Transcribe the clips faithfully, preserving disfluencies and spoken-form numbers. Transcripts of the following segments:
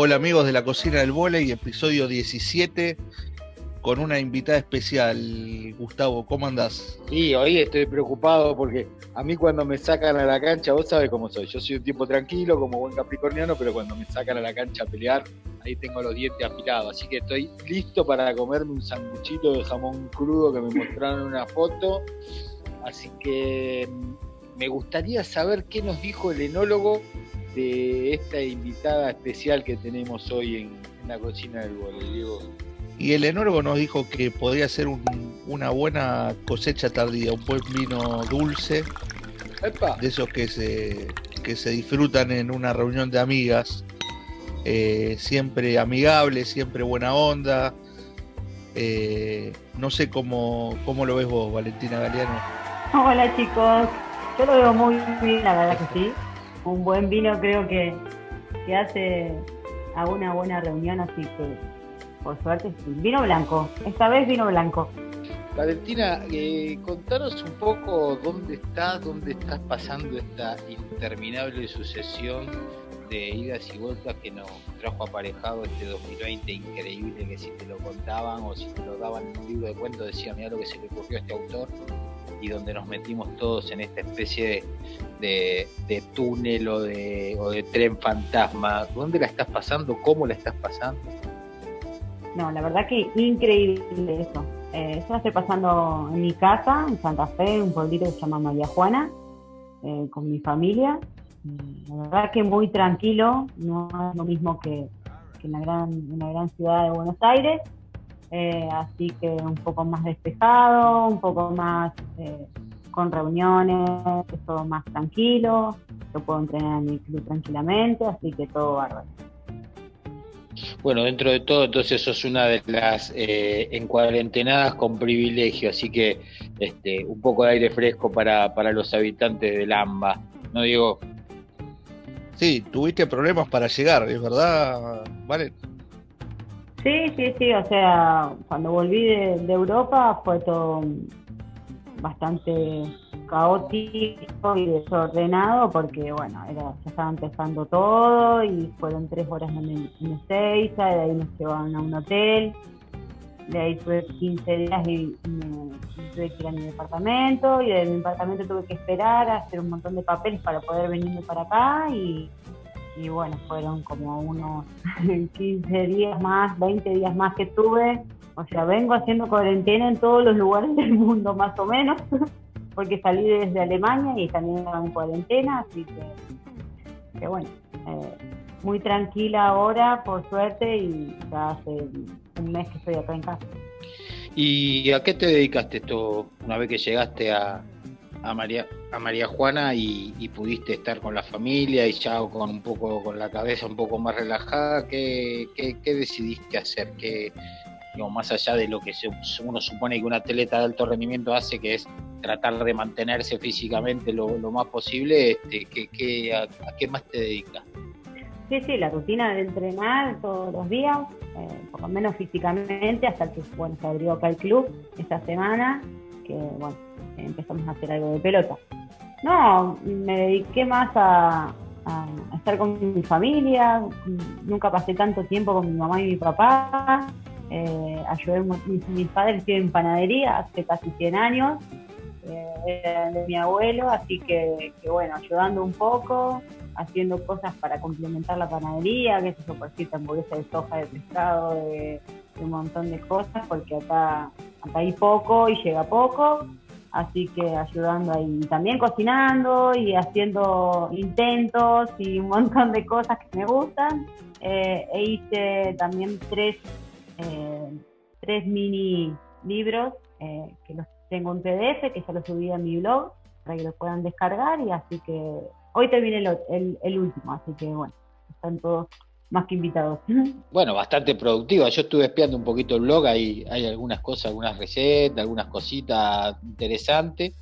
Hola amigos de la cocina del vóley, episodio diecisiete, con una invitada especial. Gustavo, ¿cómo andás? Sí, hoy estoy preocupado porque a mí cuando me sacan a la cancha, vos sabés cómo soy, yo soy un tipo tranquilo, como buen capricorniano, pero cuando me sacan a la cancha a pelear, ahí tengo los dientes afilados, así que estoy listo para comerme un sanguchito de jamón crudo que me mostraron en una foto, así que me gustaría saber qué nos dijo el enólogo de esta invitada especial que tenemos hoy en, en la cocina del vóley, Diego. Y el enólogo nos dijo que podría ser un, una buena cosecha tardía, un buen vino dulce, ¡Epa! de esos que se, que se disfrutan en una reunión de amigas, eh, siempre amigable, siempre buena onda. Eh, no sé cómo, cómo lo ves vos, Valentina Galeano. Hola chicos, yo lo veo muy bien, la verdad que sí. Un buen vino creo que, que hace a una buena reunión, así que por suerte sí. Vino blanco, esta vez vino blanco. Valentina, eh, contanos un poco dónde estás, dónde estás pasando esta interminable sucesión de idas y vueltas que nos trajo aparejado este dos mil veinte increíble, que si te lo contaban o si te lo daban en un libro de cuentos decían, mirá lo que se le ocurrió a este autor, y donde nos metimos todos en esta especie de, de, de túnel o de, o de tren fantasma. ¿Dónde la estás pasando? ¿Cómo la estás pasando? No, la verdad que increíble eso. Eh, eso lo estoy pasando en mi casa, en Santa Fe, un pueblito que se llama María Juana, eh, con mi familia. La verdad que muy tranquilo, no es lo mismo que, que en la gran, en la gran ciudad de Buenos Aires. Eh, así que un poco más despejado, un poco más eh, con reuniones, es todo más tranquilo, yo puedo entrenar en mi club tranquilamente, así que todo bárbaro. Bueno, dentro de todo, entonces sos una de las eh, encuarentenadas con privilegio, así que este, un poco de aire fresco para, para los habitantes del AMBA, ¿no, Diego? Sí, tuviste problemas para llegar, ¿es verdad, Vale? Sí, sí, sí, o sea, cuando volví de, de Europa fue todo bastante caótico y desordenado porque, bueno, era, ya estaba empezando todo y fueron tres horas en, en Ezeiza, de ahí nos llevaban a un hotel, de ahí tuve quince días y, y me, tuve que ir a mi departamento, y de mi departamento tuve que esperar a hacer un montón de papeles para poder venirme para acá y... y bueno, fueron como unos quince días más, veinte días más que tuve, o sea, vengo haciendo cuarentena en todos los lugares del mundo más o menos, porque salí desde Alemania y también estaba en cuarentena, así que, que bueno, eh, muy tranquila ahora, por suerte, y ya hace un mes que estoy acá en casa. ¿Y a qué te dedicaste esto una vez que llegaste a, a María a María Juana y, y pudiste estar con la familia y ya con un poco con la cabeza un poco más relajada? ¿Qué, qué, qué decidiste hacer? ¿Qué, digamos, más allá de lo que se, uno supone que un atleta de alto rendimiento hace, que es tratar de mantenerse físicamente lo, lo más posible, este, ¿qué, qué, a, ¿a qué más te dedicas? Sí, sí, la rutina de entrenar todos los días, eh, por lo menos físicamente, hasta que bueno, se abrió acá el club esta semana, que bueno, empezamos a hacer algo de pelota. No, me dediqué más a, a estar con mi familia, nunca pasé tanto tiempo con mi mamá y mi papá, eh, ayudé, mis, mis padres tienen panadería hace casi cien años, eh, eran de mi abuelo, así que, que bueno, ayudando un poco, haciendo cosas para complementar la panadería, que se porcita, hamburguesa de soja, de pescado, de, de un montón de cosas, porque acá, acá hay poco y llega poco. Así que ayudando ahí, también cocinando y haciendo intentos y un montón de cosas que me gustan. Eh, e hice también tres, eh, tres mini libros eh, que los tengo en P D F, que ya los subí a mi blog para que los puedan descargar, y así que hoy terminé el, el, el último, así que bueno, están todos más que invitados. Bueno, bastante productiva. Yo estuve espiando un poquito el blog, hay, hay algunas cosas, algunas recetas, algunas cositas interesantes,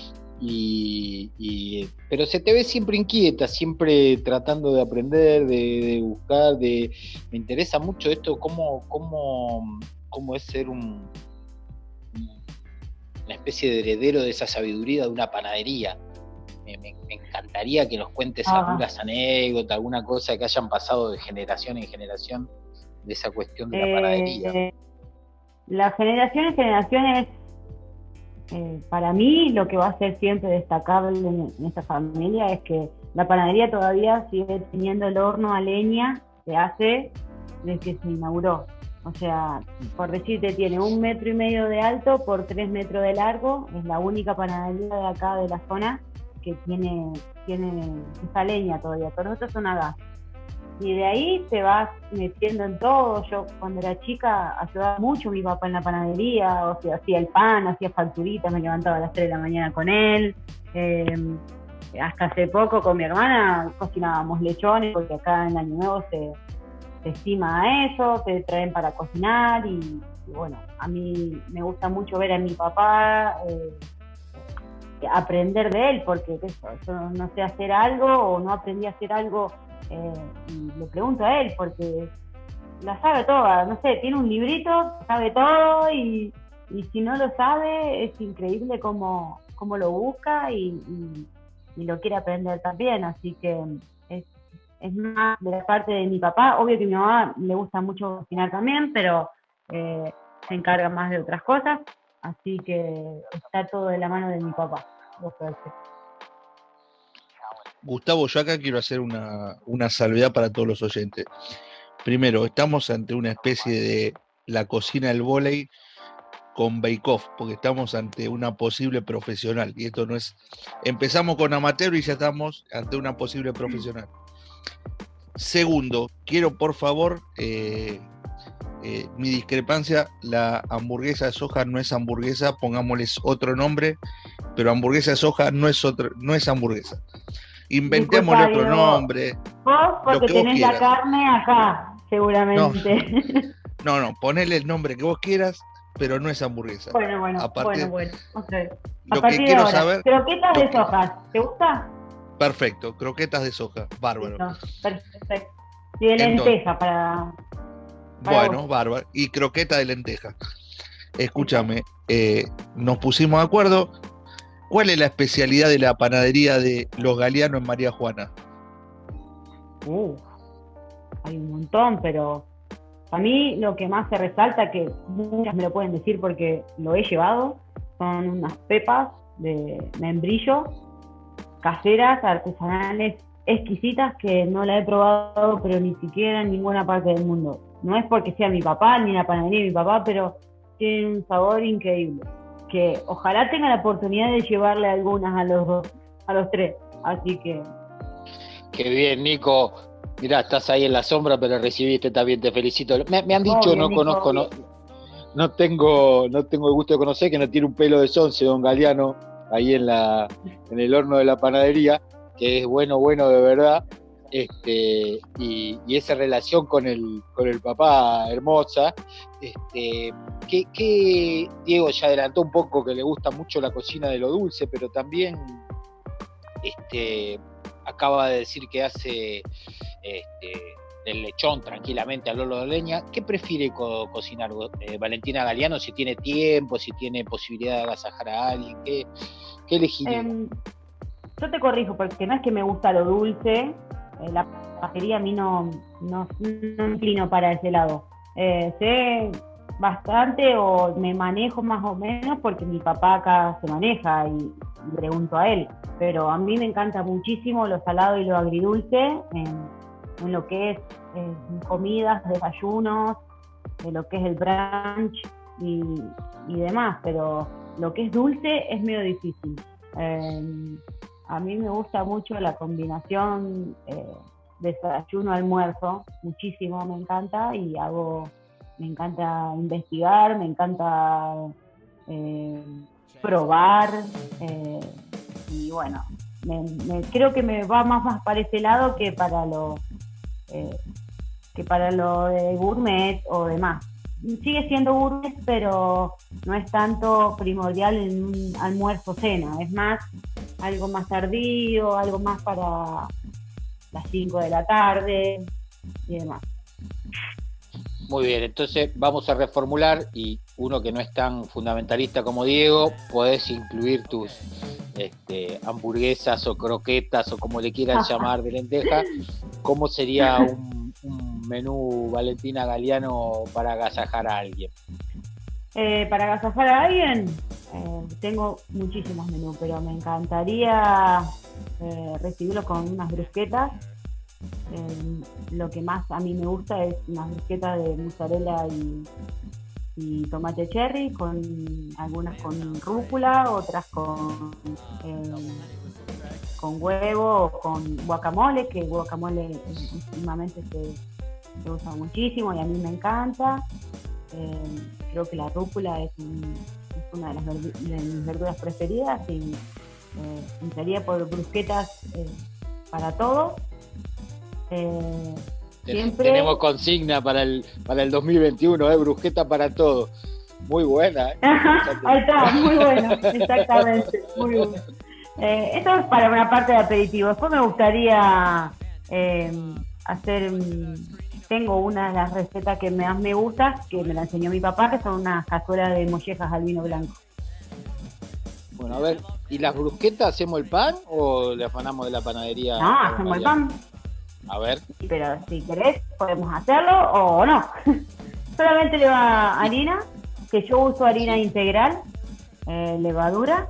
y, y, pero se te ve siempre inquieta, siempre tratando de aprender, de, de buscar, de me interesa mucho esto, cómo, cómo, cómo es ser un, una especie de heredero de esa sabiduría de una panadería. me, me, me encantaría que nos cuentes Ah. algunas anécdotas, alguna cosa que hayan pasado de generación en generación de esa cuestión de la Eh, panadería. La generación en generación es, eh, para mí, lo que va a ser siempre destacable en, en esta familia es que la panadería todavía sigue teniendo el horno a leña que hace desde que se inauguró. O sea, por decirte, tiene un metro y medio de alto por tres metros de largo. Es la única panadería de acá de la zona que tiene, tiene esa leña todavía. Todos los otros son a gas. Y de ahí te vas metiendo en todo. Yo cuando era chica ayudaba mucho a mi papá en la panadería, o sea, hacía el pan, hacía facturitas, me levantaba a las tres de la mañana con él. Eh, hasta hace poco con mi hermana cocinábamos lechones, porque acá en Año Nuevo se, se estima a eso, te traen para cocinar y, y bueno, a mí me gusta mucho ver a mi papá, eh, aprender de él, porque ¿qué eso? Yo no sé hacer algo o no aprendí a hacer algo. Eh, y le pregunto a él porque la sabe toda, no sé, tiene un librito, sabe todo y, y si no lo sabe es increíble cómo, cómo lo busca y, y, y lo quiere aprender también, así que es, es más de la parte de mi papá. Obvio que a mi mamá le gusta mucho cocinar también, pero eh, se encarga más de otras cosas, así que está todo de la mano de mi papá. Gustavo, yo acá quiero hacer una, una salvedad para todos los oyentes. Primero, estamos ante una especie de la cocina del vóley con bake-off, porque estamos ante una posible profesional, y esto no es... Empezamos con amateur y ya estamos ante una posible profesional. Segundo, quiero por favor, eh, eh, mi discrepancia, la hamburguesa de soja no es hamburguesa, pongámosles otro nombre, pero hamburguesa de soja no es, otro, no es hamburguesa. Inventémosle otro nombre. Vos porque tenés la carne acá, seguramente. No, no, no, ponele el nombre que vos quieras, pero no es hamburguesa. Bueno, bueno, a partir, bueno, bueno. Okay. Lo que quiero ahora, saber... Croquetas de soja, ¿te gusta? Perfecto, croquetas de soja, bárbaro. No, perfecto. Y de lenteja Entonces, para, para... Bueno, vos. Bárbaro. Y croqueta de lenteja. Escúchame, eh, nos pusimos de acuerdo. ¿Cuál es la especialidad de la panadería de Los Galeano en María Juana? Uh, hay un montón, pero a mí lo que más se resalta, que muchas me lo pueden decir porque lo he llevado, son unas pepas de membrillo, caseras, artesanales, exquisitas, que no la he probado, pero ni siquiera en ninguna parte del mundo. No es porque sea mi papá, ni la panadería de mi papá, pero tienen un sabor increíble. Que ojalá tenga la oportunidad de llevarle algunas a los dos, a los tres, así que... Qué bien, Nico. Mirá, estás ahí en la sombra, pero recibiste también, te felicito. Me, me han dicho, obvio, no Nico, conozco, no, no tengo no tengo el gusto de conocer, que no tiene un pelo de sonce, don Galeano, ahí en la en el horno de la panadería, que es bueno, bueno de verdad. Este, y, y esa relación con el con el papá hermosa. Este, que, que Diego ya adelantó un poco que le gusta mucho la cocina de lo dulce, pero también este, acaba de decir que hace este, el lechón tranquilamente al horno de leña. ¿Qué prefiere co- cocinar eh, Valentina Galeano? Si tiene tiempo, si tiene posibilidad de agasajar a alguien, ¿qué, qué elegiría? Eh, yo te corrijo, porque no es que me gusta lo dulce. La pastería a mí no, no, no inclino para ese lado. Eh, sé bastante o me manejo más o menos porque mi papá acá se maneja y, y pregunto a él, pero a mí me encanta muchísimo lo salado y lo agridulce en, en lo que es eh, comidas, desayunos, de lo que es el brunch y, y demás, pero lo que es dulce es medio difícil. Eh, A mí me gusta mucho la combinación eh, desayuno-almuerzo, muchísimo, me encanta, y hago, me encanta investigar, me encanta eh, probar, eh, y bueno, me, me, creo que me va más, más para ese lado que para lo eh, que para lo de gourmet o demás. Sigue siendo gourmet, pero no es tanto primordial en un almuerzo-cena, es más algo más tardío, algo más para las cinco de la tarde y demás. Muy bien, entonces vamos a reformular y uno que no es tan fundamentalista como Diego, podés incluir tus este, hamburguesas o croquetas o como le quieran llamar de lenteja. ¿Cómo sería un, un menú Valentina Galeano para agasajar a alguien? Eh, para agasajar a alguien, eh, tengo muchísimos menús, pero me encantaría eh, recibirlo con unas brusquetas. Eh, lo que más a mí me gusta es unas brusquetas de mozzarella y, y tomate cherry, con algunas con rúcula, otras con eh, con huevo o con guacamole, que el guacamole eh, últimamente se, se usa muchísimo y a mí me encanta. Eh, creo que la rúcula es, un, es una de, las verdu de mis verduras preferidas y eh, entraría por brusquetas eh, para todo. Eh, siempre... Tenemos consigna para el para el dos mil veintiuno, ¿eh? Brusqueta para todo. Muy buena. ¿eh? Ahí está, muy bueno, exactamente. Muy bueno. Eh, esto es para una parte de aperitivo. Después me gustaría eh, hacer... Tengo una de las recetas que más me gusta, que me la enseñó mi papá, que son unas cazuelas de mollejas al vino blanco. Bueno, a ver, ¿y las brusquetas hacemos el pan o le afanamos de la panadería? No, hacemos el pan. A ver. Pero si querés, podemos hacerlo o no. Solamente lleva harina, que yo uso harina integral, eh, levadura,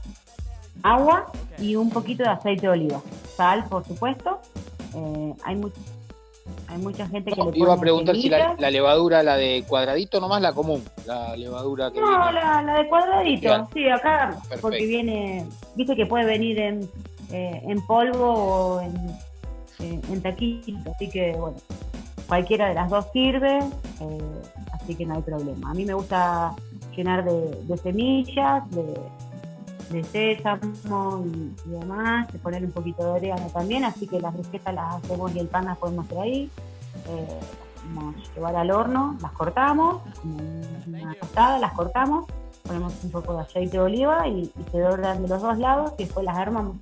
agua y un poquito de aceite de oliva. Sal, por supuesto. Eh, hay mucho... Hay mucha gente que no, le pone iba a preguntar semillas. si la, la levadura, la de cuadradito nomás, la común, la levadura que no, viene. la, la de cuadradito, bien. Sí, acá, Perfecto. Porque viene, viste que puede venir en, eh, en polvo o en, eh, en taquito, así que bueno, cualquiera de las dos sirve, eh, así que no hay problema. A mí me gusta llenar de, de semillas, de, de sésamo y, y demás, de poner un poquito de orégano también, así que las brusquetas las hacemos y el pan las podemos hacer ahí. Eh, vamos a llevar al horno, las cortamos, como una tostada, las cortamos, ponemos un poco de aceite de oliva y, y se doran de los dos lados y después las armamos.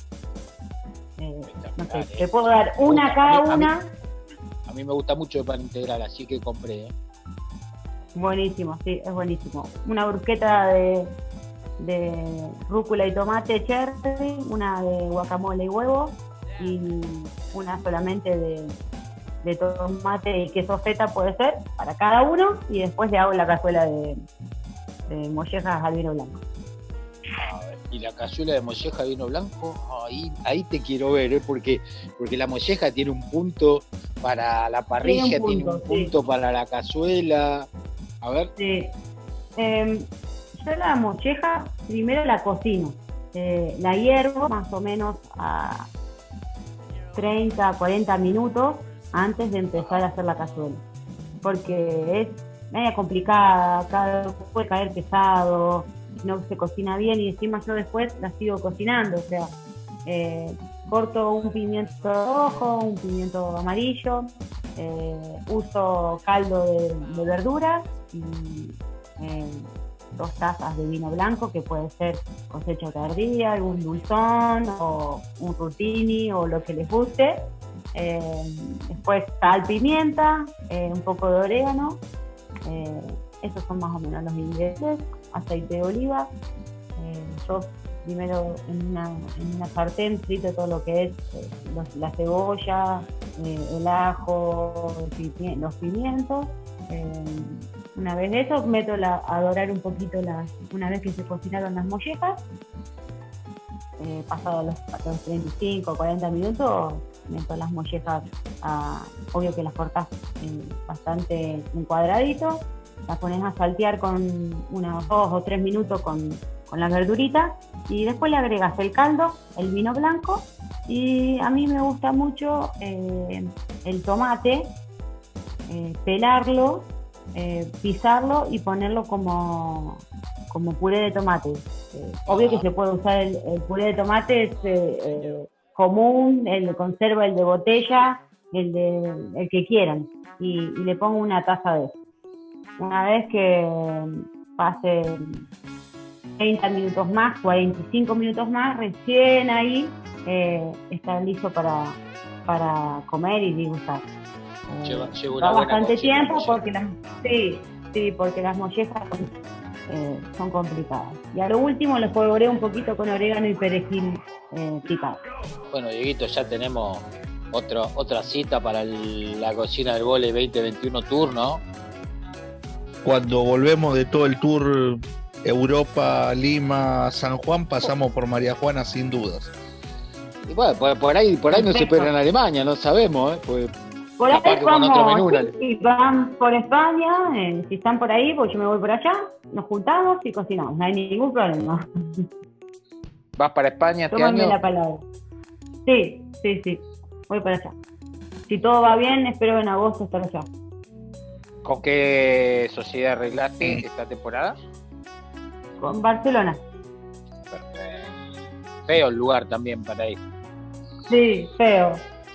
Eh, no sé, te puedo dar una a cada a mí, una. A mí, a mí me gusta mucho el pan integral, así que compré. ¿eh? Buenísimo, sí, es buenísimo. Una brusqueta de de rúcula y tomate cherry, una de guacamole y huevo y una solamente de, de tomate y queso feta puede ser para cada uno y después le hago la cazuela de, de mollejas al vino blanco. A ver, y la cazuela de molleja de vino blanco, ahí, ahí te quiero ver, ¿eh? porque, porque la molleja tiene un punto para la parrilla, tiene un punto, tiene un punto sí. para la cazuela. A ver. Sí. Eh, Yo la molleja primero la cocino, eh, la hiervo más o menos a treinta, cuarenta minutos antes de empezar a hacer la cazuela, porque es media complicada, cada vez puede caer pesado, no se cocina bien y encima yo después la sigo cocinando, o sea, eh, corto un pimiento rojo, un pimiento amarillo, eh, uso caldo de, de verduras y eh, dos tazas de vino blanco, que puede ser cosecha tardía, algún dulzón o un rutini o lo que les guste. Eh, después sal, pimienta, eh, un poco de orégano. Eh, esos son más o menos los ingredientes. Aceite de oliva. Eh, yo primero en una, en una sartén frito todo lo que es eh, los, la cebolla, eh, el ajo, el, los pimientos. Eh, Una vez de eso, meto la, a dorar un poquito las, una vez que se cocinaron las mollejas, eh, pasado los, los treinta y cinco o cuarenta minutos, meto las mollejas, a, obvio que las cortás en, bastante en cuadraditos, las pones a saltear con unos dos o tres minutos con, con las verduritas y después le agregas el caldo, el vino blanco y a mí me gusta mucho eh, el tomate, eh, pelarlo, Eh, pisarlo y ponerlo como, como puré de tomate. Eh, obvio que se puede usar el, el puré de tomate es eh, eh, común, el de conserva, el de botella, el de el que quieran. Y, y le pongo una taza de eso. Una vez que pase treinta minutos más, cuarenta y cinco minutos más, recién ahí eh, está listo para, para comer y degustar. Lleva, lleva va bastante tiempo porque las, sí, sí, porque las mollejas son, eh, son complicadas. Y a lo último lo polvoreo un poquito con orégano y perejil eh, picado. Bueno, Dieguito, ya tenemos otro, otra cita para el, la cocina del Vole veinte veintiuno Tour, ¿no? Cuando volvemos de todo el tour Europa, Lima, San Juan, pasamos por María Juana sin dudas. Y bueno, por, por ahí, por ahí no se espera en Alemania, no sabemos, ¿eh? Pues, por ahí vamos, otro menú, si van por España, eh, si están por ahí, pues yo me voy por allá, nos juntamos y cocinamos, no hay ningún problema. ¿Vas para España este Tómame año? la palabra. Sí, sí, sí, voy para allá. Si todo va bien, espero en agosto estar allá. ¿Con qué sociedad arreglaste esta temporada? Con Barcelona. Perfecto. Feo el lugar también para ir. Sí, feo.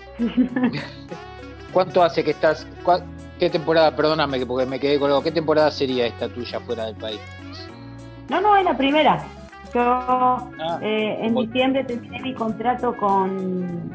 ¿Cuánto hace que estás? cua- ¿Qué temporada? Perdóname porque me quedé colgado. ¿Qué temporada sería esta tuya fuera del país? No, no, es la primera. Yo Ah, eh, en Vol- diciembre terminé mi contrato con,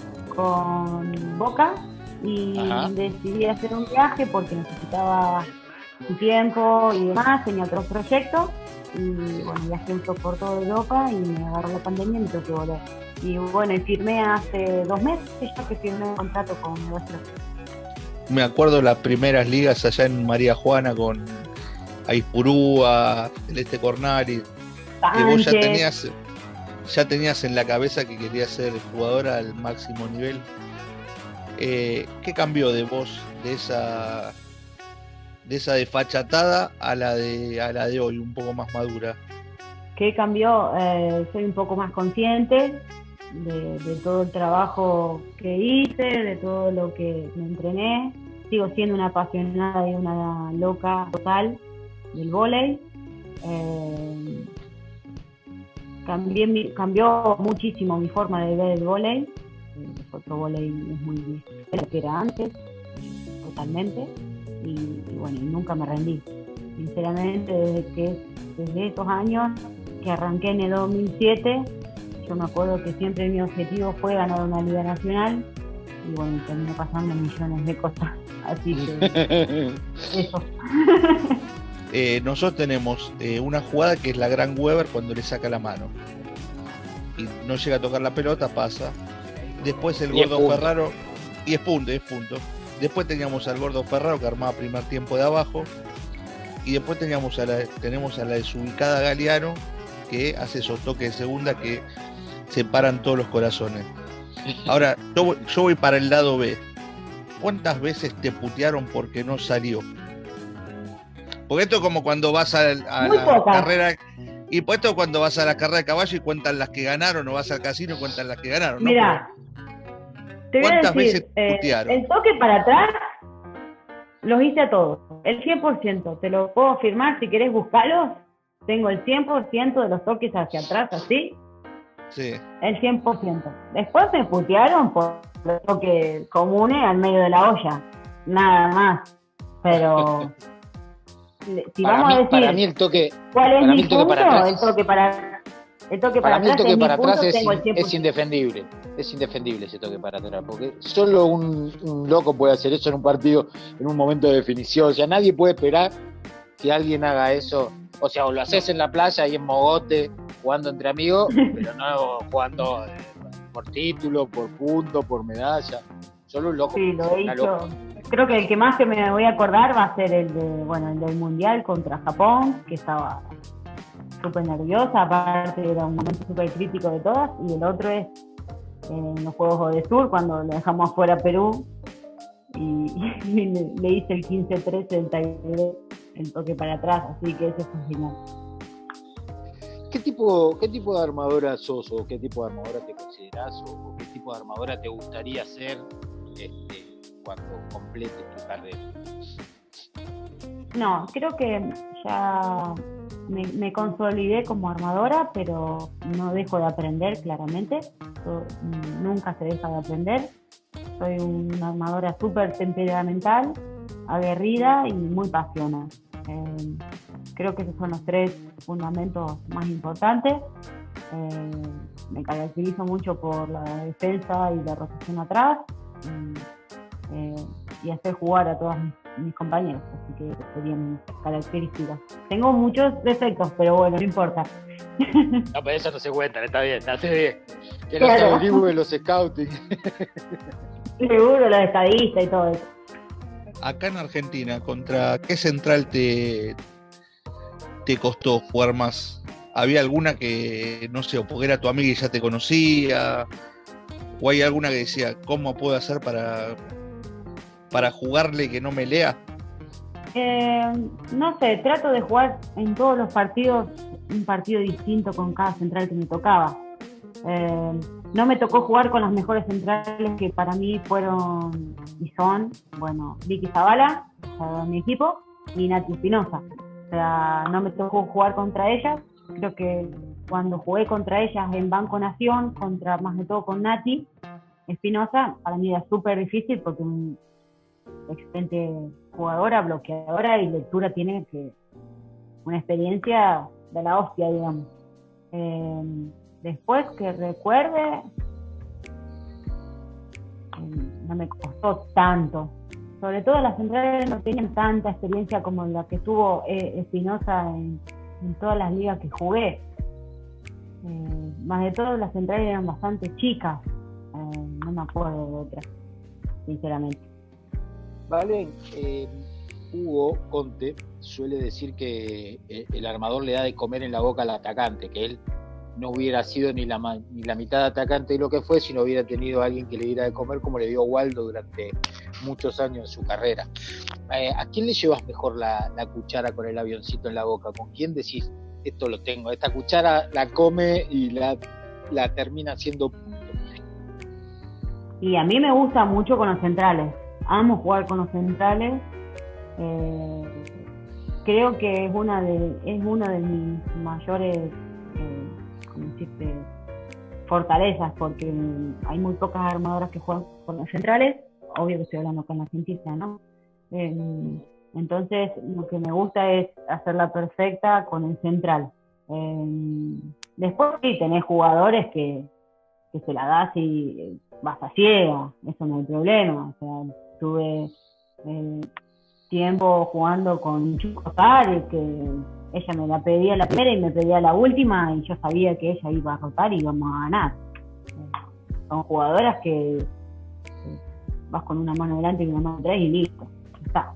con Boca y Ajá. decidí hacer un viaje porque necesitaba su tiempo y demás, tenía otros proyectos y bueno, viajé un poco por toda Europa y me agarró la pandemia y me tuve que volver. Y bueno, y firmé hace dos meses ya que firmé un contrato con Barcelona. Me acuerdo las primeras ligas allá en María Juana con Aispurúa, Celeste Cornari, que vos ya Sánchez. tenías, ya tenías en la cabeza que querías ser jugadora al máximo nivel. Eh, ¿Qué cambió de vos, de esa de esa desfachatada a la de a la de hoy, un poco más madura? ¿Qué cambió? Eh, soy un poco más consciente de, de todo el trabajo que hice, de todo lo que me entrené. Sigo siendo una apasionada y una loca total del vóley. Eh, cambié mi- cambió muchísimo mi forma de ver el vóley. El otro vóley es muy diferente de lo que era antes, totalmente. Y, y bueno, y nunca me rendí. Sinceramente, desde que desde esos años que arranqué en el dos mil siete, yo me acuerdo que siempre mi objetivo fue ganar una liga nacional y bueno, terminó pasando millones de cosas, así que eso. Eh, nosotros tenemos eh, una jugada que es la gran Weber cuando le saca la mano y no llega a tocar la pelota, pasa. Después el Diez gordo puntos. Ferraro, y es punto, es punto. Después teníamos al gordo Ferraro que armaba primer tiempo de abajo. Y después teníamos a la, tenemos a la desubicada Galeano que hace esos toques de segunda que separan todos los corazones. Ahora, yo, voy- yo voy para el lado B. ¿Cuántas veces te putearon porque no salió? Porque esto es como cuando vas a, a Muy la pocas. carrera. Y pues esto es cuando vas a la carrera de caballo y cuentan las que ganaron, o vas al casino y cuentan las que ganaron, ¿no? Mira, te voy a ¿cuántas decir, veces eh, putearon? el toque para atrás los hice a todos, el cien por ciento, te lo puedo afirmar, si querés buscarlos, tengo el cien por ciento de los toques hacia atrás, así, Sí. el cien por ciento. Después me putearon por los toques comunes al medio de la olla, nada más, pero le- si para, vamos mí, a decir para mí el toque, cuál es para mí mi el toque punto, para atrás el toque para, el toque para, para mí el atrás toque es para mi punto, atrás es, tengo el in- cien por es ciento. indefendible. Es indefendible ese toque para atrás, porque solo un, un loco puede hacer eso en un partido, en un momento de definición. O sea, nadie puede esperar que alguien haga eso. O sea, o lo haces en la playa y en mogote, jugando entre amigos, pero no jugando eh, por título, por punto, por medalla. Solo un loco. Sí, lo he una hecho. loca. Creo que el que más que me voy a acordar va a ser el de, bueno, el del Mundial contra Japón, que estaba súper nerviosa, aparte era un momento súper crítico de todas, y el otro es en los Juegos de Sur, cuando le dejamos afuera a Perú, y, y le, le hice el quince tres treinta y tres, el toque para atrás, así que eso fue genial. ¿Qué tipo, ¿Qué tipo de armadora sos o qué tipo de armadora te considerás o, o qué tipo de armadora te gustaría ser este, cuando completes tu carrera? No, creo que ya me, me consolidé como armadora, pero no dejo de aprender, claramente. Yo, mm, nunca se deja de aprender. Soy una armadora súper temperamental, aguerrida y muy pasional. Eh, creo que esos son los tres fundamentos más importantes. Eh, me caracterizo mucho por la defensa y la rotación atrás y, eh, y hacer jugar a todas mis, mis compañeros, así que serían mis características. Tengo muchos defectos, pero bueno, no importa. No, pero eso no se cuentan, está bien, hace bien. Que no Claro. se averigüen los scouting. Seguro, los estadistas y todo eso. Acá en Argentina, ¿contra qué central te, te costó jugar más? ¿Había alguna que, no sé, o porque era tu amiga y ya te conocía? ¿O hay alguna que decía, ¿cómo puedo hacer para, para jugarle y que no me lea? Eh, no sé, trato de jugar en todos los partidos un partido distinto con cada central que me tocaba. Eh, no me tocó jugar con las mejores centrales que para mí fueron y son, bueno, Vicky Zavala, o sea, mi equipo, y Nati Espinosa. O sea, no me tocó jugar contra ellas. Creo que cuando jugué contra ellas en Banco Nación, contra más de todo con Nati Espinosa, para mí era súper difícil porque un excelente jugadora, bloqueadora y lectura tiene que una experiencia de la hostia, digamos. Eh, después que recuerde, eh, no me costó tanto. Sobre todo las centrales no tenían tanta experiencia como la que tuvo eh, Espinosa en, en todas las ligas que jugué. Eh, más de todo las centrales eran bastante chicas. Eh, no me acuerdo de otras, sinceramente. Vale, eh, Hugo Conte suele decir que el armador le da de comer en la boca al atacante, que él no hubiera sido ni la, ni la mitad de atacante de lo que fue si no hubiera tenido a alguien que le diera de comer como le dio Waldo durante muchos años en su carrera. Eh, ¿A quién le llevas mejor la, la cuchara con el avioncito en la boca? ¿Con quién decís, esto lo tengo, esta cuchara la come y la, la termina haciendo punto? Y a mí me gusta mucho con los centrales. Amo jugar con los centrales. Eh, creo que es una de es una de mis mayores eh, ¿cómo decirte? fortalezas, porque hay muy pocas armadoras que juegan con los centrales. Obvio que estoy hablando con la Argentina, ¿no? Eh, entonces lo que me gusta es hacerla perfecta con el central. Eh, después sí tenés jugadores que, que se la das y vas a ciega, eso no hay problema. O sea, tuve eh, tiempo jugando con Chuco Párez, que ella me la pedía la primera y me pedía la última, y yo sabía que ella iba a rotar y íbamos a ganar. Eh, son jugadoras que eh, vas con una mano delante y una mano atrás y listo, ya está.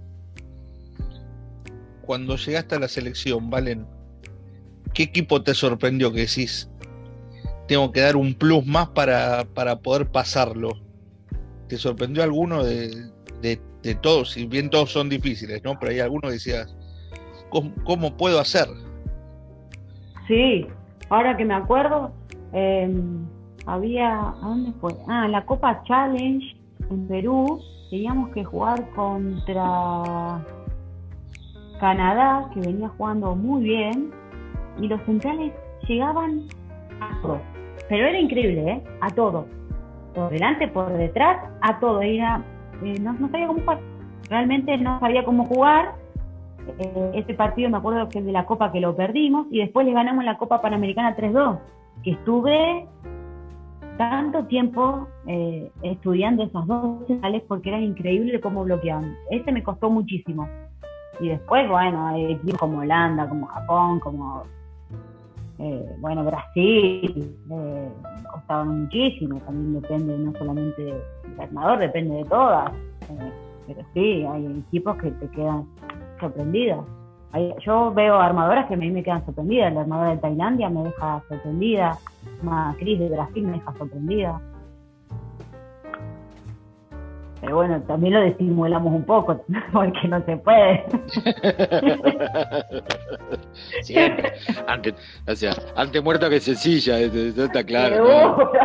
Cuando llegaste a la selección, Valen, ¿qué equipo te sorprendió que decís, tengo que dar un plus más para, para poder pasarlo? ¿Te sorprendió alguno de, de, de todos? Si bien todos son difíciles, ¿no? Pero hay algunos que decías, ¿cómo, cómo puedo hacer? Sí, ahora que me acuerdo, eh, había, ¿a dónde fue? Ah, la Copa Challenge en Perú, teníamos que jugar contra Canadá, que venía jugando muy bien, y los centrales llegaban a todo. Pero era increíble, ¿eh? A todo. Por delante, por detrás, a todo. Era, eh, no, no sabía cómo jugar. Realmente no sabía cómo jugar. Eh, este partido me acuerdo que el de la Copa que lo perdimos, y después le ganamos la Copa Panamericana tres dos, que estuve tanto tiempo eh, estudiando esas dos centrales porque era increíble cómo bloqueaban. Ese me costó muchísimo. Y después, bueno, hay equipos como Holanda, como Japón, como eh, bueno, Brasil, eh, me costaban muchísimo. También depende no solamente del armador, depende de todas. Eh, pero sí, hay equipos que te quedan sorprendidas. Hay, yo veo armadoras que a mí me quedan sorprendidas. La armadora de Tailandia me deja sorprendida. Macris de Brasil me deja sorprendida. Pero bueno, también lo disimulamos un poco, porque no se puede. Siempre. Antes, o sea, antes muerta que sencilla, eso está claro, ¿no?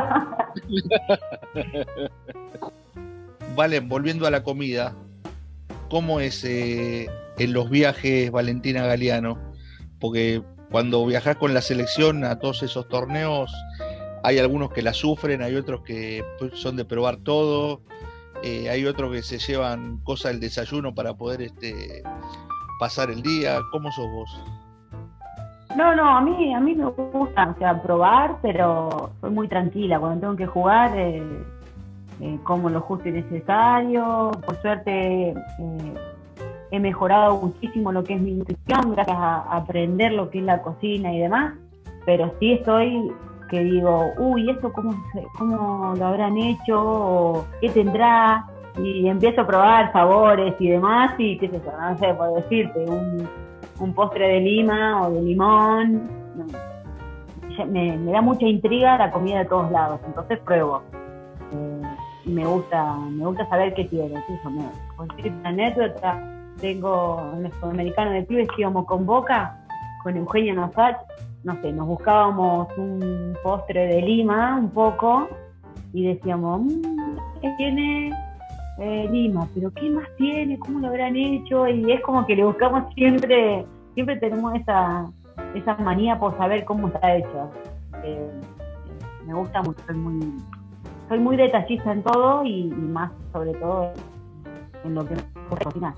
Valen, volviendo a la comida, ¿cómo es eh, en los viajes Valentina Galeano? Porque cuando viajás con la selección a todos esos torneos, hay algunos que la sufren, hay otros que son de probar todo. Eh, hay otros que se llevan cosas del desayuno para poder este, pasar el día. ¿Cómo sos vos? No, no, a mí, a mí me gusta, o sea, probar, pero soy muy tranquila. Cuando tengo que jugar, eh, eh, como lo justo y necesario. Por suerte, eh, he mejorado muchísimo lo que es mi nutrición, gracias a, a aprender lo que es la cocina y demás, pero sí estoy que digo, uy, ¿esto cómo, se, cómo lo habrán hecho? ¿O qué tendrá? Y empiezo a probar sabores y demás, y qué sé yo, no sé, por decirte, un, un postre de lima o de limón, no, me, me da mucha intriga la comida de todos lados, entonces pruebo. Eh, y me gusta, me gusta saber qué tiene. Eso me, por decir una anécdota, tengo en el Sudamericano de Clubes que íbamos con Boca, con Eugenio Nosach, no sé, nos buscábamos un postre de lima un poco y decíamos, mmm, tiene eh, lima, pero ¿qué más tiene? ¿Cómo lo habrán hecho? Y es como que le buscamos siempre, siempre tenemos esa, esa manía por saber cómo está hecho. Eh, me gusta mucho, soy muy, soy muy detallista en todo y, y más sobre todo en lo que me gusta cocinar.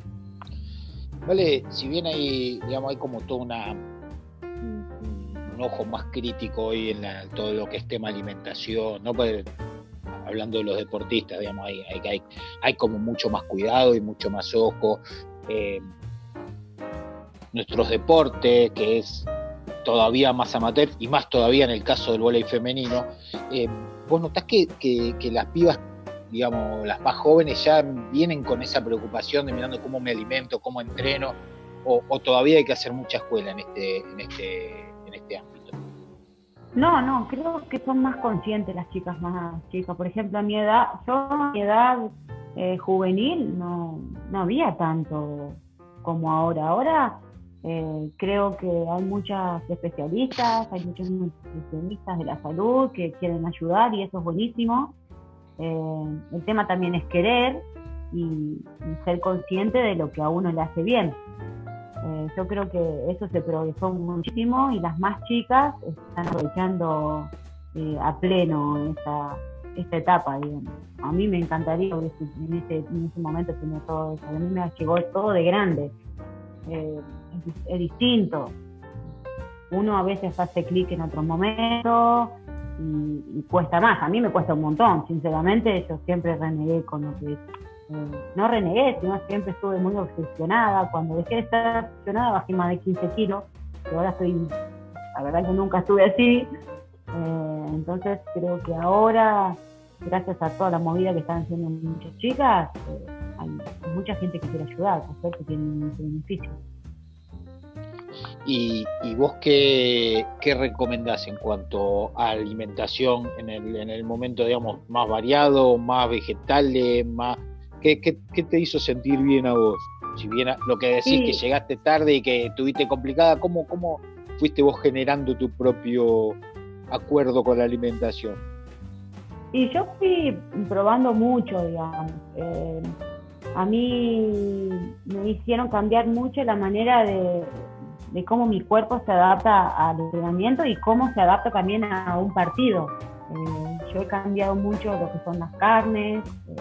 Vale, si bien hay, digamos, hay como toda una un ojo más crítico hoy en la, todo lo que es tema alimentación, no pues, hablando de los deportistas, digamos, hay, hay, hay, hay como mucho más cuidado y mucho más ojo. Eh, nuestros deportes, que es todavía más amateur, y más todavía en el caso del vóley femenino, eh, vos notás que, que, que las pibas, digamos, las más jóvenes ya vienen con esa preocupación de mirando cómo me alimento, cómo entreno, o, o todavía hay que hacer mucha escuela en este, en este, en este ámbito. No, no, creo que son más conscientes las chicas más chicas. Por ejemplo, a mi edad, yo a mi edad eh, juvenil no, no había tanto como ahora. Ahora eh, creo que hay muchas especialistas, hay muchos nutricionistas de la salud que quieren ayudar y eso es buenísimo. Eh, el tema también es querer y, y ser consciente de lo que a uno le hace bien. Eh, yo creo que eso se progresó muchísimo y las más chicas están aprovechando eh, a pleno esta, esta etapa, digamos. A mí me encantaría en ese, en ese momento tener todo eso. A mí me llegó todo de grande. Eh, es, es distinto. Uno a veces hace clic en otro momento y, y cuesta más. A mí me cuesta un montón, sinceramente. Yo siempre renegué con lo que... Eh, no renegué, sino siempre estuve muy obsesionada. Cuando dejé de estar obsesionada bajé más de quince kilos, y ahora estoy, la verdad que nunca estuve así. Eh, entonces creo que ahora, gracias a toda la movida que están haciendo muchas chicas, eh, hay mucha gente que quiere ayudar, por suerte tienen ese beneficio. ¿Y, y vos qué, qué recomendás en cuanto a alimentación en el, en el momento, digamos, más variado, más vegetales, más... ¿Qué, qué, ¿Qué te hizo sentir bien a vos? Si bien a, lo que decís, sí, que llegaste tarde y que tuviste complicada, ¿cómo, ¿cómo fuiste vos generando tu propio acuerdo con la alimentación? Y yo fui probando mucho, digamos. Eh, a mí me hicieron cambiar mucho la manera de, de cómo mi cuerpo se adapta al entrenamiento y cómo se adapta también a un partido. Eh, yo he cambiado mucho lo que son las carnes, eh,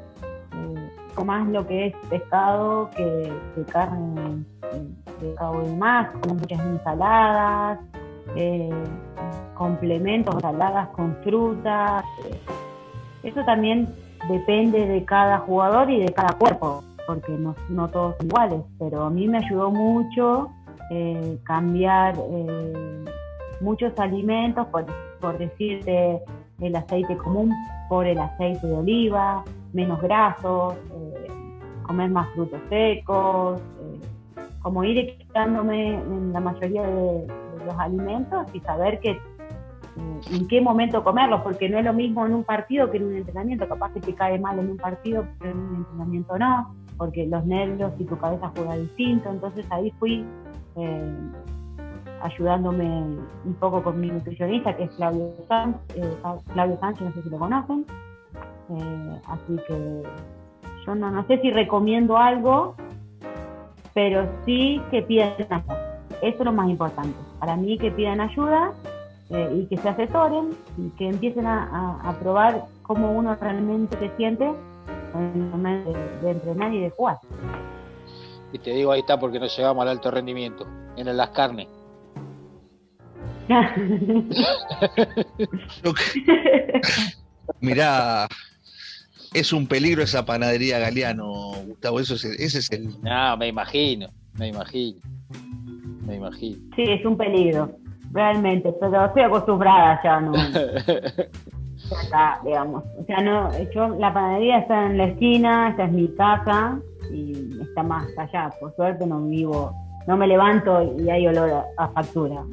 o más lo que es pescado que, que carne de pescado y más, con muchas ensaladas, eh, complementos, ensaladas con frutas. Eh. Eso también depende de cada jugador y de cada cuerpo, porque no, no todos son iguales, pero a mí me ayudó mucho eh, cambiar eh, muchos alimentos, por, por decirte el aceite común por el aceite de oliva, menos grasos, eh, comer más frutos secos, eh, como ir equilibrándome en la mayoría de, de los alimentos y saber que, eh, en qué momento comerlos, porque no es lo mismo en un partido que en un entrenamiento. Capaz que te cae mal en un partido, pero en un entrenamiento no, porque los nervios y tu cabeza juega distinto. Entonces ahí fui eh, ayudándome un poco con mi nutricionista, que es Claudio Sánchez, eh, Claudio Sánchez, no sé si lo conocen. Eh, así que yo no, no sé si recomiendo algo, pero sí que pidan ayuda. Eso es lo más importante. Para mí, que pidan ayuda eh, y que se asesoren y que empiecen a, a, a probar cómo uno realmente se siente en el momento de, de entrenar y de jugar. Y te digo, ahí está, porque no llegamos al alto rendimiento en las carnes. Mirá, es un peligro esa panadería Galeano, Gustavo, eso es el, ese es el... No, me imagino, me imagino, me imagino. Sí, es un peligro, realmente, pero estoy acostumbrada ya, ¿no? Ya está, digamos. O sea, no, yo, la panadería está en la esquina, esta es mi casa y está más allá. Por suerte no vivo, no me levanto y hay olor a, a factura.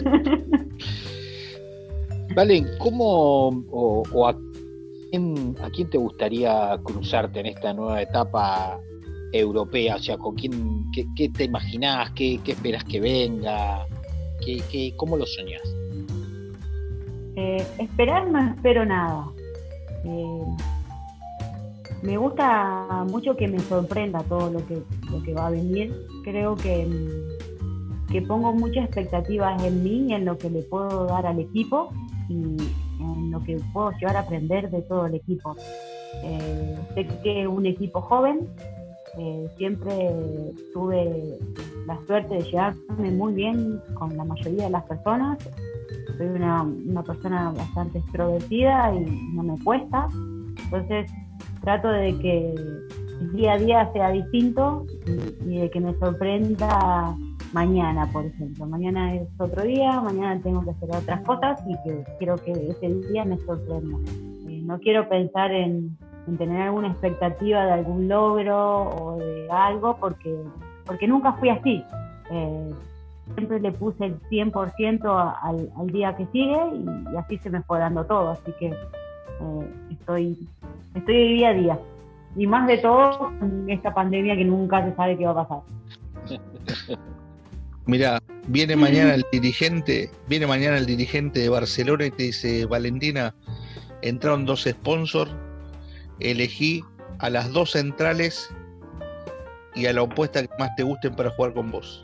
Valen, ¿cómo o, o a, quién, a quién te gustaría cruzarte en esta nueva etapa europea? O sea, ¿con quién, qué, qué te imaginás? ¿Qué, qué esperas que venga? ¿Qué, qué, ¿Cómo lo soñás? Eh, esperar no espero nada. Eh, me gusta mucho que me sorprenda todo lo que, lo que va a venir. Creo que, que pongo muchas expectativas en mí y en lo que le puedo dar al equipo y en lo que puedo llevar a aprender de todo el equipo. Eh, sé que es un equipo joven, eh, siempre tuve la suerte de llevarme muy bien con la mayoría de las personas. Soy una, una persona bastante extrovertida y no me cuesta, entonces trato de que el día a día sea distinto y, y de que me sorprenda mañana, por ejemplo. Mañana es otro día, mañana tengo que hacer otras cosas y que quiero que ese día me sorprenda. Eh, no quiero pensar en, en tener alguna expectativa de algún logro o de algo porque, porque nunca fui así. Eh, siempre le puse el cien por ciento al, al día que sigue y, y así se me fue dando todo, así que eh, estoy, estoy día a día y más de todo con esta pandemia que nunca se sabe qué va a pasar. Mirá, viene mañana el dirigente, viene mañana el dirigente de Barcelona y te dice: Valentina, entraron dos sponsors, elegí a las dos centrales y a la opuesta que más te gusten para jugar con vos.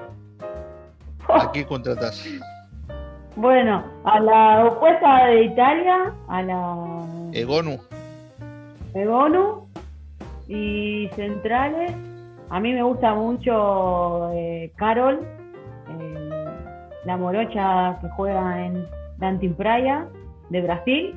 ¿A qué contratás? Bueno, a la opuesta de Italia, a la Egonu. Egonu y centrales. A mí me gusta mucho eh, Carol, eh, la morocha que juega en Dantin Praia de Brasil.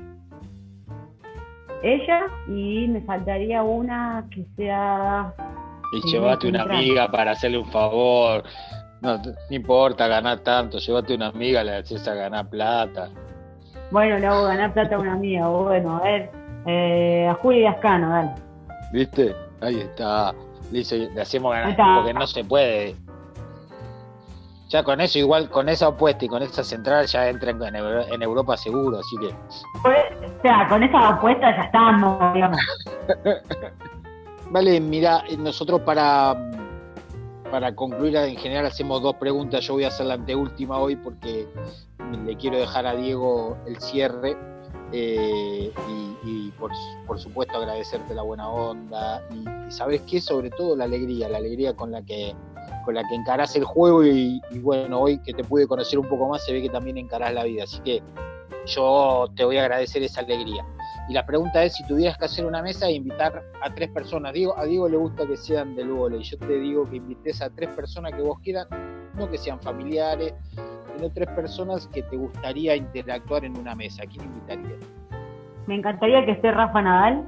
Ella, y me faltaría una que sea... Y llévate una amiga para hacerle un favor. No, no importa ganar tanto, llévate una amiga, le haces a ganar plata. Bueno, le hago ganar plata a una amiga. Bueno, a ver, eh, a Juli Ascano, dale. ¿Viste? Ahí está. Le, hice, le hacemos ganar Está. Porque no se puede. Ya con eso, igual con esa opuesta y con esa central, ya entran en, en Europa seguro, así que. Pues, o sea, con esa apuesta ya estamos, digamos. Vale, mira, nosotros para. Para concluir, en general hacemos dos preguntas. Yo voy a hacer la anteúltima hoy porque le quiero dejar a Diego el cierre eh, y, y por, por supuesto agradecerte la buena onda y, y ¿sabes qué? Sobre todo la alegría, la alegría con la que con la que encarás el juego y, y bueno, hoy que te pude conocer un poco más se ve que también encarás la vida, así que yo te voy a agradecer esa alegría. Y la pregunta es, si tuvieras que hacer una mesa e invitar a tres personas, Diego, a Diego le gusta que sean del vóley, yo te digo que invites a tres personas que vos quieras, no que sean familiares, sino tres personas que te gustaría interactuar en una mesa. ¿A quién invitarías? Me encantaría que esté Rafa Nadal.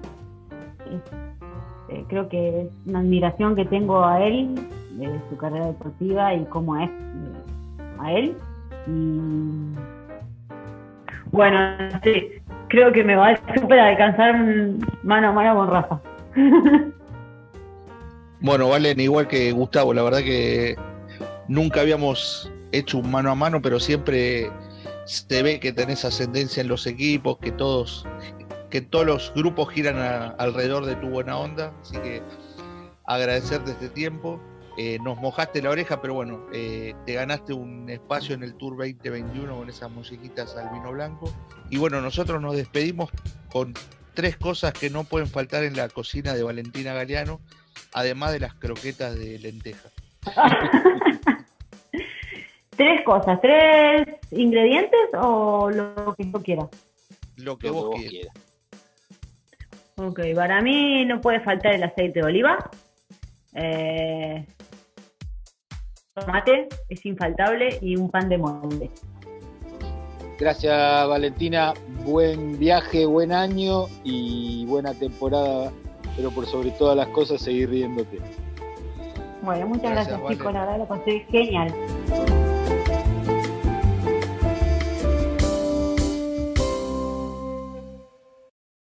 Eh, creo que es una admiración que tengo a él, de su carrera deportiva y cómo es eh, a él. Y bueno, sí. Creo que me va a súper alcanzar mano a mano con Rafa. Bueno, Valen, igual que Gustavo, la verdad que nunca habíamos hecho un mano a mano, pero siempre se ve que tenés ascendencia en los equipos, que todos, que todos los grupos giran a, alrededor de tu buena onda, así que agradecerte este tiempo. Eh, nos mojaste la oreja, pero bueno, eh, te ganaste un espacio en el Tour veinte veintiuno con esas musiquitas al vino blanco. Y bueno, nosotros nos despedimos con tres cosas que no pueden faltar en la cocina de Valentina Galeano, además de las croquetas de lenteja. ¿Tres cosas? ¿Tres ingredientes o lo que tú quieras? Lo que Lo vos que vos quieras. quieras. Ok, para mí no puede faltar el aceite de oliva. Eh, tomate es infaltable y un pan de molde. Gracias, Valentina. buen viaje, buen año y buena temporada, pero por sobre todas las cosas seguir riéndote. Bueno, muchas Gracias, gracias, chicos, Vale. la verdad lo pasé genial.